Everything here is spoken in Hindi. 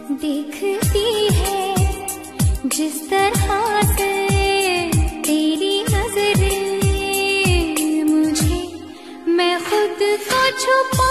देखती है जिस तरह से तेरी नजरें मुझे, मैं खुद को छुपा